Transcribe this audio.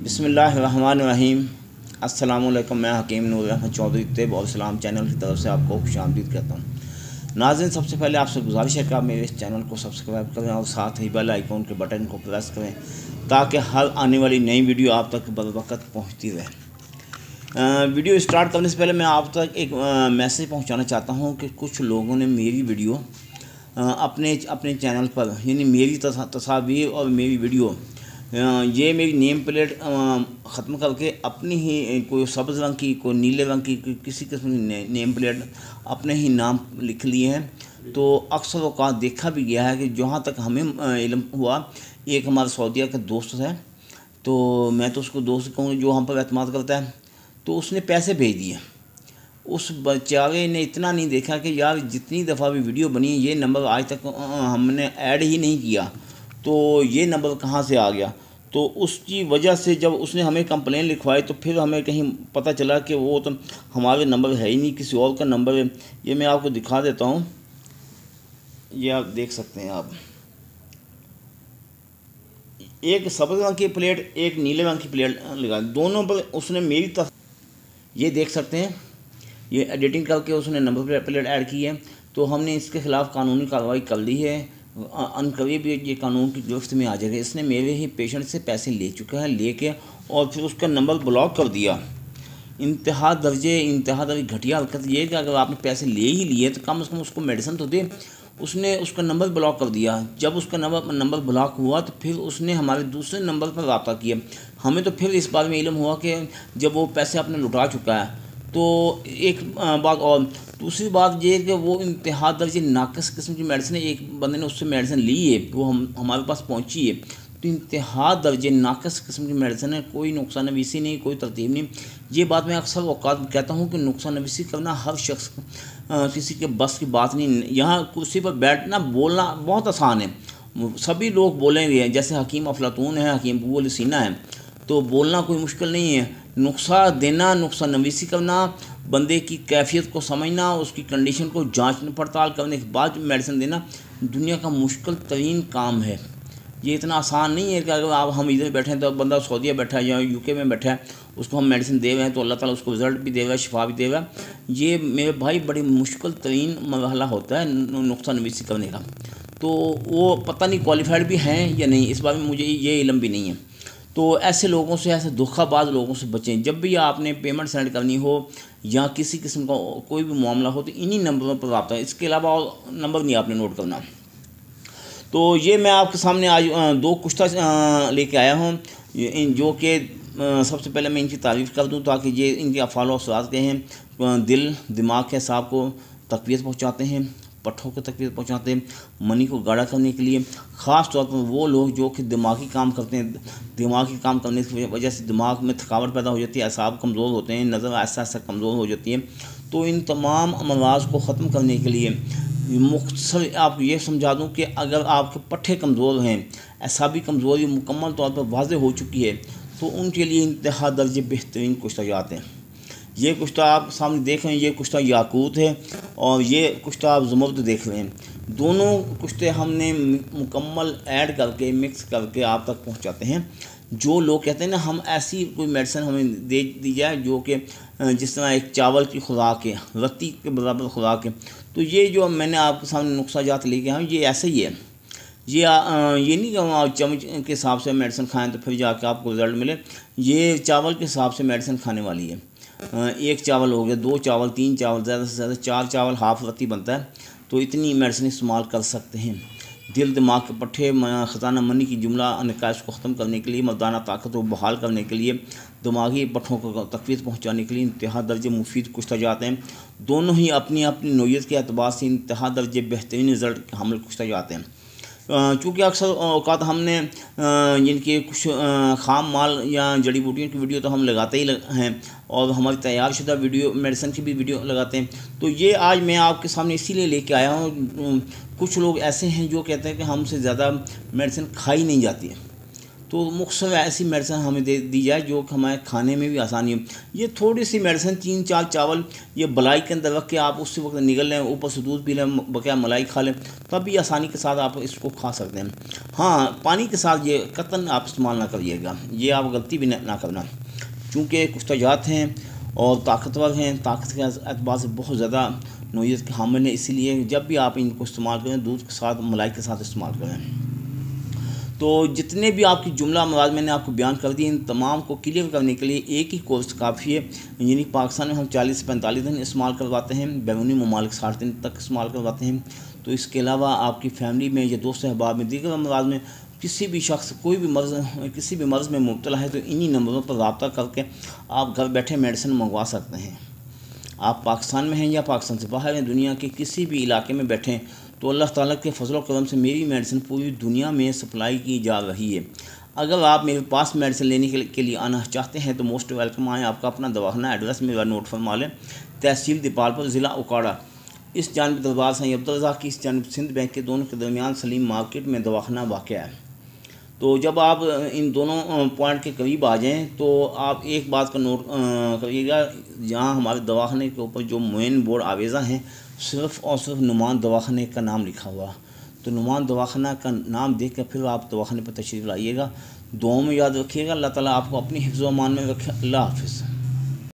بسم اللہ الرحمن الرحیم۔ السلام علیکم، میں حکیم نور احمد چودھری طب اور اسلام چینل کی طرف سے آپ کو خوش آمدید کہتا ہوں۔ ناظرین، سب سے پہلے آپ سے گزارش ہے کہ آپ میرے اس چینل کو سبسکرائب کریں اور ساتھ ہی بیل آئیکن کے بٹن کو پریس کریں تاکہ ہر آنے والی نئی ویڈیو آپ تک بروقت پہنچتی رہے۔ ویڈیو اسٹارٹ کرنے سے پہلے میں آپ تک ایک میسیج پہنچانا چاہتا ہوں کہ کچھ لوگوں نے میری ویڈیو اپنے چینل پر، یعنی میری تصاویر اور میری ویڈیو، یہ میری نیم پلیٹ ختم کر کے اپنی ہی کوئی سبز رنگ کی، کوئی نیلے رنگ کی، کسی قسم کی نیم پلیٹ اپنے ہی نام لکھ لیے ہیں۔ تو اکثر اوقات دیکھا بھی گیا ہے کہ جہاں تک ہمیں علم ہوا، ایک ہمارا سعودیہ کا دوست ہے، تو میں تو اس کو دوست کہوں جو ہم پر اعتماد کرتا ہے، تو اس نے پیسے بھیج دیے۔ اس بیچارے نے اتنا نہیں دیکھا کہ یار جتنی دفعہ بھی ویڈیو بنی یہ نمبر آج تک ہم نے ایڈ ہی نہیں کیا، تو یہ نمبر کہاں سے آ گیا۔ تو اس کی وجہ سے جب اس نے ہمیں کمپلین لکھوائی تو پھر ہمیں کہیں پتہ چلا کہ وہ تو ہمارے نمبر ہے ہی نہیں، کسی اور کا نمبر ہے۔ یہ میں آپ کو دکھا دیتا ہوں، یہ آپ دیکھ سکتے ہیں۔ آپ ایک سبز رنگ کی پلیٹ، ایک نیلے رنگ کی پلیٹ لگا، دونوں پر اس نے میری یہ دیکھ سکتے ہیں، یہ ایڈیٹنگ کر کے اس نے نمبر پلیٹ ایڈ کی ہے۔ تو ہم نے اس کے خلاف قانونی کارروائی کر لی ہے، عنقریب یہ قانون کی گرفت میں آ جائے گا۔ اس نے میرے ہی پیشنٹ سے پیسے لے چکا ہے، لے کے اور پھر اس کا نمبر بلاک کر دیا۔ انتہا درجے گھٹیا حرکت یہ ہے کہ اگر آپ نے پیسے لے ہی لیے تو کم از کم اس کو میڈیسن تو دے۔ اس نے اس کا نمبر بلاک کر دیا۔ جب اس کا نمبر بلاک ہوا تو پھر اس نے ہمارے دوسرے نمبر پر رابطہ کیا۔ ہمیں تو پھر اس بارے میں علم ہوا کہ جب وہ پیسے اپنے لٹا چکا ہے، تو ایک بات اور دوسری بات یہ ہے کہ وہ انتہا درجے ناقص قسم کی میڈیسن ہے۔ ایک بندے نے اس سے میڈیسن لی ہے، وہ ہمارے پاس پہنچی ہے، تو انتہا درجے ناقص قسم کی میڈیسن ہے، کوئی نقصان نویسی نہیں، کوئی ترتیب نہیں۔ یہ بات میں اکثر اوقات کہتا ہوں کہ نقصان نویسی کرنا ہر شخص کسی کے بس کی بات نہیں۔ یہاں کرسی پر بیٹھنا بولنا بہت آسان ہے، سبھی لوگ بولیں گے، جیسے حکیم افلاطون ہے، حکیم ابو علی سینا ہے، تو بولنا کوئی مشکل نہیں ہے۔ نقصان دینا، نقصان نویسی کرنا، بندے کی کیفیت کو سمجھنا، اس کی کنڈیشن کو جانچ پڑتال کرنے کے بعد میڈیسن دینا دنیا کا مشکل ترین کام ہے۔ یہ اتنا آسان نہیں ہے کہ اگر ہم ادھر بیٹھے ہیں تو بندہ سعودیہ بیٹھا ہے یا یو کے میں بیٹھا ہے، اس کو ہم میڈیسن دے رہے ہیں تو اللہ تعالیٰ اس کو رزلٹ بھی دے رہا ہے، شفا بھی دے رہا ہے۔ یہ میرے بھائی بڑی مشکل ترین مرحلہ ہوتا ہے نقصان نویسی کرنے کا۔ تو وہ پتہ نہیں کوالیفائڈ بھی ہیں یا نہیں، اس بارے میں مجھے یہ علم بھی نہیں ہے۔ تو ایسے لوگوں سے، ایسے دھوکہ باز لوگوں سے بچیں۔ جب بھی آپ نے پیمنٹ سینڈ کرنی ہو یا کسی قسم کا کوئی بھی معاملہ ہو تو انہی نمبروں پر رابطہ ہے، اس کے علاوہ اور نمبر نہیں آپ نے نوٹ کرنا۔ تو یہ میں آپ کے سامنے آج دو کشتہ لے کے آیا ہوں، جو کہ سب سے پہلے میں ان کی تعریف کر دوں تاکہ یہ ان کے افعال و اثرات کے ہیں۔ دل دماغ کے اعصاب کو تقویت پہنچاتے ہیں، پٹھوں کو تقویت پہنچاتے ہیں، منی کو گاڑھا کرنے کے لیے، خاص طور پر وہ لوگ جو کہ دماغی کام کرتے ہیں، دماغی کام کرنے کی وجہ سے دماغ میں تھکاوٹ پیدا ہو جاتی ہے، اعصاب کمزور ہوتے ہیں، نظر ایسا کمزور ہو جاتی ہے۔ تو ان تمام امراض کو ختم کرنے کے لیے مختصر آپ یہ سمجھا دوں کہ اگر آپ کے پٹھے کمزور ہیں، اعصابی کمزوری مکمل طور پر واضح ہو چکی ہے، تو ان کے لیے انتہا درجے بہترین کشتہ جات ہیں۔ یہ کشتہ آپ سامنے دیکھ رہے ہیں، یہ کشتہ یاقوت ہے اور یہ کشتہ آپ زمرد دیکھ رہے ہیں۔ دونوں کشتے ہم نے مکمل ایڈ کر کے، مکس کر کے آپ تک پہنچاتے ہیں۔ جو لوگ کہتے ہیں نا ہم ایسی کوئی میڈیسن ہمیں دے دی جائے جو کہ جس طرح ایک چاول کی خوراک ہے، رتی کے برابر خوراک ہے، تو یہ جو میں نے آپ کے سامنے نسخہ جات لے کے آیا ہوں، یہ ایسے ہی ہے۔ یہ نہیں کہ آپ چمچ کے حساب سے میڈیسن کھائیں تو پھر جا کے آپ کو رزلٹ ملے۔ یہ چاول کے حساب سے میڈیسن کھانے والی ہے۔ ایک چاول ہو گیا، 2 چاول، 3 چاول، زیادہ سے زیادہ 4 چاول ہاف رتی بنتا ہے، تو اتنی میڈیسن استعمال کر سکتے ہیں۔ دل دماغ کے پٹھے، خزانہ منی کی جملہ نکائش کو ختم کرنے کے لیے، مردانہ طاقت کو بحال کرنے کے لیے، دماغی پٹھوں کو تقویت پہنچانے کے لیے انتہا درجے مفید کشتہ جات ہیں۔ دونوں ہی اپنی اپنی نوعیت کے اعتبار سے انتہا درجے بہترین رزلٹ حامل کشتہ جات ہیں۔ چونکہ اکثر اوقات ہم نے جن کے کچھ خام مال یا جڑی بوٹیوں کی ویڈیو تو ہم لگاتے ہی ہیں، اور ہماری تیار شدہ ویڈیو میڈیسن کی بھی ویڈیو لگاتے ہیں، تو یہ آج میں آپ کے سامنے اسی لیے لے کے آیا ہوں۔ کچھ لوگ ایسے ہیں جو کہتے ہیں کہ ہم سے زیادہ میڈیسن کھائی نہیں جاتی ہے، تو مختصر ایسی میڈیسن ہمیں دی جائے جو کہ ہمارے کھانے میں بھی آسانی ہو. یہ تھوڑی سی میڈیسن 3-4 چاول یہ بلائی کے اندر رکھ کے آپ اسی وقت نگل لیں, اوپر سے دودھ پی لیں, بقیہ ملائی کھا لیں, تب بھی آسانی کے ساتھ آپ اس کو کھا سکتے ہیں. ہاں, پانی کے ساتھ یہ قطعاً آپ استعمال نہ کریے گا, یہ آپ غلطی بھی نہ کرنا, چونکہ کچھ تجات ہیں اور طاقتور ہیں, طاقت کے اعتبار سے بہت زیادہ نوعیت کے حامل ہیں, اسی لیے جب بھی آپ ان کو استعمال کریں دودھ کے ساتھ ملائی کے ساتھ استعمال کریں. تو جتنے بھی آپ کی جملہ مواد میں نے آپ کو بیان کر دی, ان تمام کو کلیئر کرنے کے لیے ایک ہی کورس کافی ہے. یعنی پاکستان میں ہم 40 سے 45 دن استعمال کرواتے ہیں, بیرونی ممالک 60 دن تک استعمال کرواتے ہیں. تو اس کے علاوہ آپ کی فیملی میں یا دوست احباب میں دیگر امراض میں کسی بھی شخص کوئی بھی کسی بھی مرض میں مبتلا ہے تو انہی نمبروں پر رابطہ کر کے آپ گھر بیٹھے میڈیسن منگوا سکتے ہیں. آپ پاکستان میں ہیں یا پاکستان سے باہر ہیں, دنیا کے کسی بھی علاقے میں بیٹھیں تو اللہ تعالیٰ کے فضل و کرم سے میری میڈیسن پوری دنیا میں سپلائی کی جا رہی ہے. اگر آپ میرے پاس میڈیسن لینے کے لیے آنا چاہتے ہیں تو موسٹ ویلکم آئیں. آپ کا اپنا دواخانہ ایڈریس میرا نوٹ فرما لیں, تحصیل دیپالپور, ضلع اوکاڑا. اس جانب دربار سائیں عبدالرزاق کی, اس جانب سندھ بینک کے دونوں کے درمیان سلیم مارکیٹ میں دواخانہ واقع ہے. تو جب آپ ان دونوں پوائنٹ کے قریب آ جائیں تو آپ ایک بات کا نوٹ کریے گا, جہاں ہمارے دواخانے کے اوپر جو مین بورڈ آویزہ ہیں صرف اور صرف نعمان دواخانے کا نام لکھا ہوا. تو نعمان دواخانہ کا نام دیکھ کر پھر آپ دواخانے پر تشریف لائیے گا. دعاؤں میں یاد رکھیے گا. اللہ تعالیٰ آپ کو اپنی حفظ و امان میں رکھے. اللہ حافظ.